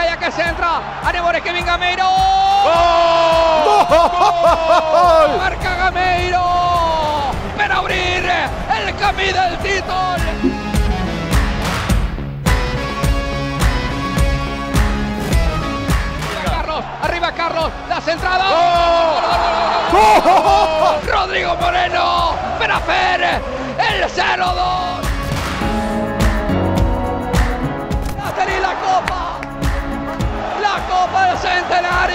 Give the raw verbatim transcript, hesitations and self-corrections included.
Vaya que centra. Anem que vinga Gameiro. Gol! Marca Gameiro per obrir el camí del títol. Carlos, arriba Carlos, la centrada. ¡Gol! Rodrigo Moreno per a fer el cero dos. La Copa, la Copa del Centenario.